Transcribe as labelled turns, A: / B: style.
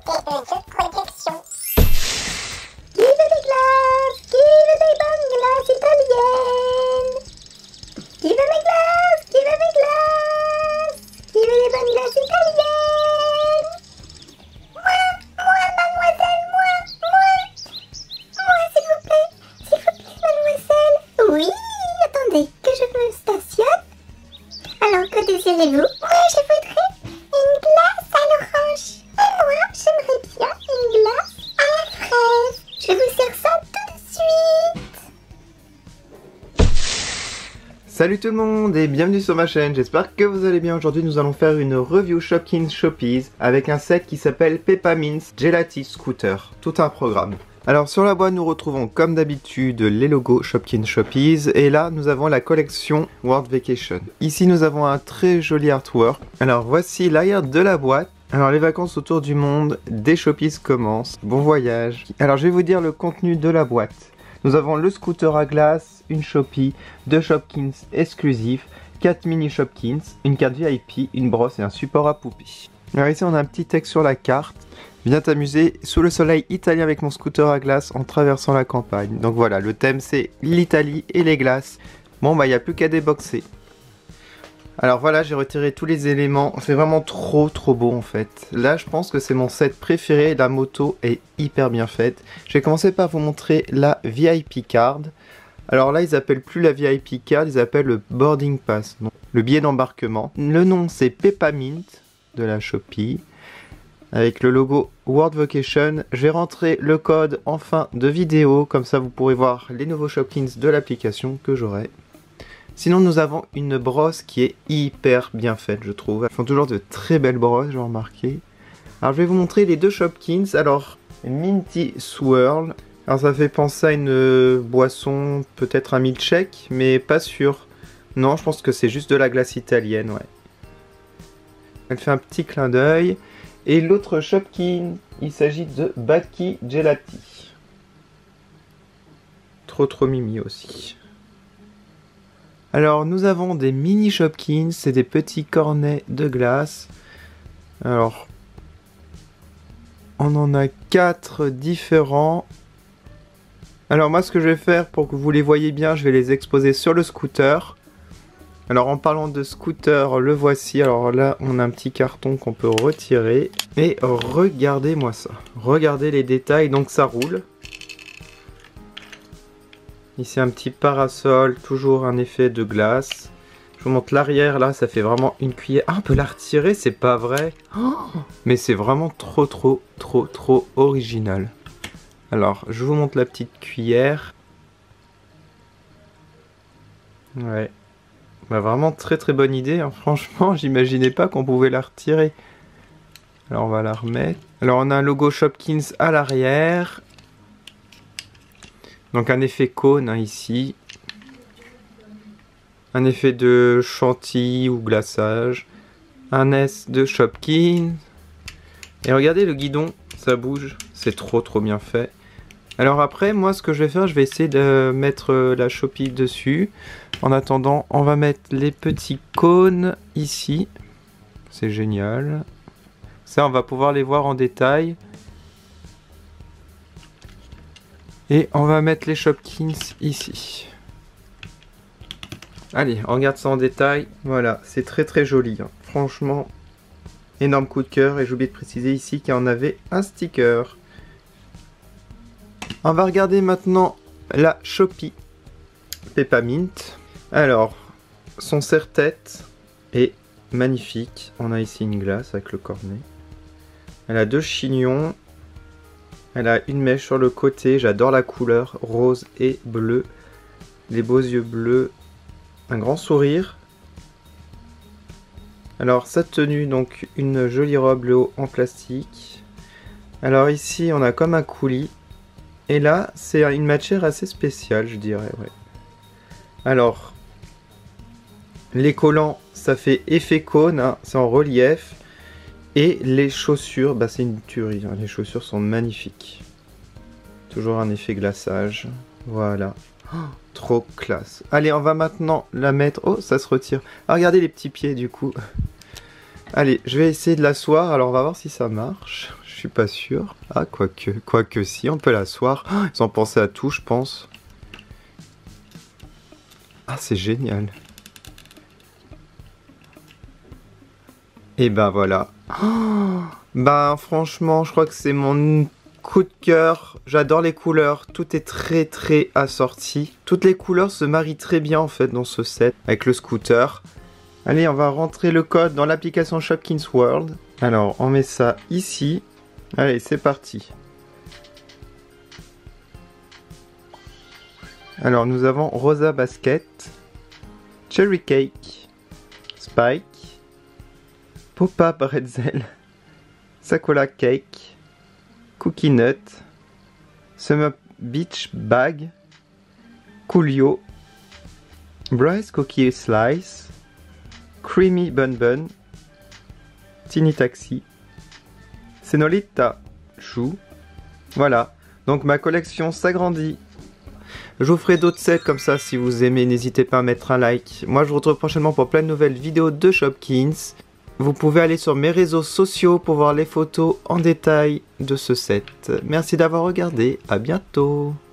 A: un jeu de projection.
B: Qui veut des glaces? Qui veut des bonnes glaces italiennes? Qui veut mes glaces? Qui veut mes glaces? Qui veut des bonnes glaces italiennes?
A: Moi, mademoiselle, moi, s'il vous plaît, mademoiselle.
B: Oui, attendez, que je me stationne. Alors, que désirez-vous?
A: Moi, je voudrais une glace à l'orange. Et moi, j'aimerais bien une glace à la fraise.
B: Je vous sers ça tout de suite.
C: Salut tout le monde et bienvenue sur ma chaîne, j'espère que vous allez bien. Aujourd'hui nous allons faire une review Shopkins Shoppies avec un set qui s'appelle Peppermint Gelati Scooter, tout un programme. Alors sur la boîte nous retrouvons comme d'habitude les logos Shopkins Shoppies et là nous avons la collection World Vacation. Ici nous avons un très joli artwork. Alors voici l'arrière de la boîte. Alors les vacances autour du monde, des Shoppies commencent, bon voyage. Alors je vais vous dire le contenu de la boîte. Nous avons le scooter à glace, une Shoppie, 2 Shopkins exclusifs, 4 mini Shopkins, une carte VIP, une brosse et un support à poupée. Alors ici on a un petit texte sur la carte. Viens t'amuser sous le soleil italien avec mon scooter à glace en traversant la campagne. Donc voilà, le thème c'est l'Italie et les glaces. Bon bah il n'y a plus qu'à déboxer. Alors voilà, j'ai retiré tous les éléments, c'est vraiment trop beau en fait. Là je pense que c'est mon set préféré, la moto est hyper bien faite. Je vais commencer par vous montrer la VIP card. Alors là ils appellent plus la VIP card, ils appellent le boarding pass, donc le billet d'embarquement. Le nom c'est Peppermint de la Shoppie, avec le logo World Vacation. Je vais rentrer le code en fin de vidéo, comme ça vous pourrez voir les nouveaux Shopkins de l'application que j'aurai. Sinon nous avons une brosse qui est hyper bien faite je trouve. Elles font toujours de très belles brosses, j'ai remarqué. Alors je vais vous montrer les deux Shopkins. Alors Minty Swirl. Alors ça fait penser à une boisson, peut-être un milkshake, mais pas sûr. Non, je pense que c'est juste de la glace italienne, ouais. Elle fait un petit clin d'œil. Et l'autre Shopkin, il s'agit de Baki Gelati. Trop mimi aussi. Alors nous avons des mini Shopkins, c'est des petits cornets de glace. Alors on en a 4 différents. Alors moi ce que je vais faire pour que vous les voyez bien, je vais les exposer sur le scooter. Alors en parlant de scooter, le voici. Alors là on a un petit carton qu'on peut retirer. Et regardez-moi ça. Regardez les détails, donc ça roule. Ici un petit parasol, toujours un effet de glace. Je vous montre l'arrière, là ça fait vraiment une cuillère. Ah, on peut la retirer, c'est pas vrai. Oh, mais c'est vraiment trop original. Alors je vous montre la petite cuillère. Ouais. Bah vraiment très bonne idée, hein. Franchement j'imaginais pas qu'on pouvait la retirer. Alors on va la remettre. Alors on a un logo Shopkins à l'arrière. Donc un effet cône hein, ici. Un effet de chantilly ou glaçage. Un S de Shopkins. Et regardez le guidon, ça bouge. C'est trop bien fait. Alors après, moi ce que je vais faire, je vais essayer de mettre la Shoppie dessus. En attendant, on va mettre les petits cônes ici. C'est génial. Ça, on va pouvoir les voir en détail. Et on va mettre les Shopkins ici. Allez, on regarde ça en détail. Voilà, c'est très joli. Hein. Franchement, énorme coup de cœur. Et j'ai oublié de préciser ici qu'il y en avait un sticker. On va regarder maintenant la Shoppie Peppermint. Alors, son serre-tête est magnifique. On a ici une glace avec le cornet. Elle a 2 chignons. Elle a une mèche sur le côté. J'adore la couleur rose et bleu. Les beaux yeux bleus. Un grand sourire. Alors sa tenue, donc une jolie robe le haut en plastique. Alors ici on a comme un coulis. Et là c'est une matière assez spéciale je dirais. Ouais. Alors les collants ça fait effet cône, hein, c'est en relief. Et les chaussures, bah c'est une tuerie, hein. Les chaussures sont magnifiques. Toujours un effet glaçage. Voilà. Oh, trop classe. Allez, on va maintenant la mettre. Oh, ça se retire. Ah, regardez les petits pieds du coup. Allez, je vais essayer de l'asseoir, alors on va voir si ça marche. Je suis pas sûr. Ah, quoique si, on peut l'asseoir. Oh, ils ont pensé à tout, je pense. Ah, c'est génial. Et ben voilà. Oh, ben franchement, je crois que c'est mon coup de cœur. J'adore les couleurs. Tout est très assorti. Toutes les couleurs se marient très bien en fait dans ce set avec le scooter. Allez, on va rentrer le code dans l'application Shopkins World. Alors, on met ça ici. Allez, c'est parti. Alors, nous avons Rosa Basket, Cherry Cake, Spike, Popa Bretzel, Sakola Cake, Cookie Nut, Summer Beach Bag, Coolio, Bryce Cookie Slice, Creamy Bun Bun, Tiny Taxi, Senolita Chou. Voilà, donc ma collection s'agrandit. Je vous ferai d'autres sets comme ça si vous aimez, n'hésitez pas à mettre un like. Moi je vous retrouve prochainement pour plein de nouvelles vidéos de Shopkins. Vous pouvez aller sur mes réseaux sociaux pour voir les photos en détail de ce set. Merci d'avoir regardé, à bientôt.